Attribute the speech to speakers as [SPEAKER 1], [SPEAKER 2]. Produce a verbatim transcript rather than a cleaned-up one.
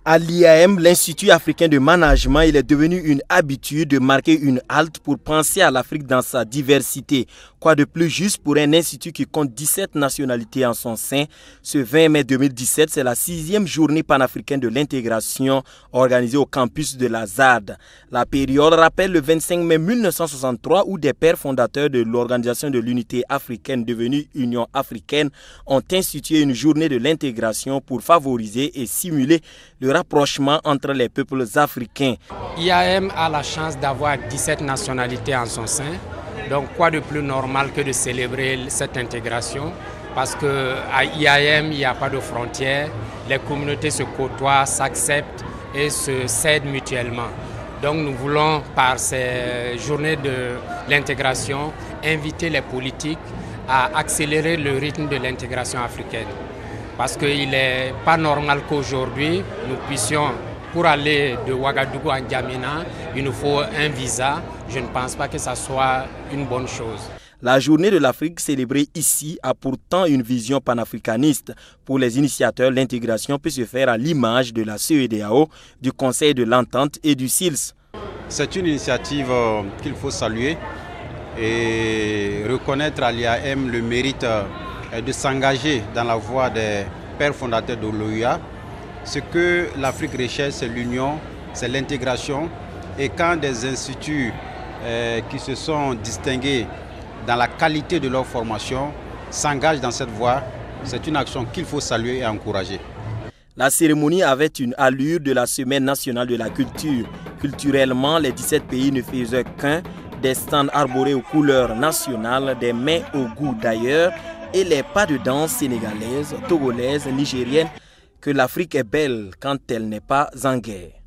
[SPEAKER 1] À l'I A M, l'Institut africain de management, il est devenu une habitude de marquer une halte pour penser à l'Afrique dans sa diversité. Quoi de plus juste pour un institut qui compte dix-sept nationalités en son sein? Ce vingt mai deux mille dix-sept, c'est la sixième journée panafricaine de l'intégration organisée au campus de la Z A D. La période rappelle le vingt-cinq mai mille neuf cent soixante-trois où des pères fondateurs de l'Organisation de l'Unité africaine devenue Union africaine ont institué une journée de l'intégration pour favoriser et simuler le rapprochement entre les peuples africains.
[SPEAKER 2] I A M a la chance d'avoir dix-sept nationalités en son sein. Donc quoi de plus normal que de célébrer cette intégration, parce qu'à I A M, il n'y a pas de frontières, les communautés se côtoient, s'acceptent et se cèdent mutuellement. Donc nous voulons, par ces journées de l'intégration, inviter les politiques à accélérer le rythme de l'intégration africaine. Parce qu'il n'est pas normal qu'aujourd'hui, nous puissions, pour aller de Ouagadougou à N'Djamena, il nous faut un visa. Je ne pense pas que ça soit une bonne chose.
[SPEAKER 1] La journée de l'Afrique célébrée ici a pourtant une vision panafricaniste. Pour les initiateurs, l'intégration peut se faire à l'image de la C E D A O, du Conseil de l'Entente et du C I L S.
[SPEAKER 3] C'est une initiative qu'il faut saluer et reconnaître à l'I A M le mérite de s'engager dans la voie des pères fondateurs de l'O U A. Ce que l'Afrique recherche, c'est l'union, c'est l'intégration. Et quand des instituts euh, qui se sont distingués dans la qualité de leur formation s'engagent dans cette voie, c'est une action qu'il faut saluer et encourager.
[SPEAKER 1] La cérémonie avait une allure de la Semaine nationale de la culture. Culturellement, les dix-sept pays ne faisaient qu'un, des stands arborés aux couleurs nationales, des mets au goût d'ailleurs, et les pas de danse sénégalaises, togolaises, nigériennes, que l'Afrique est belle quand elle n'est pas en guerre.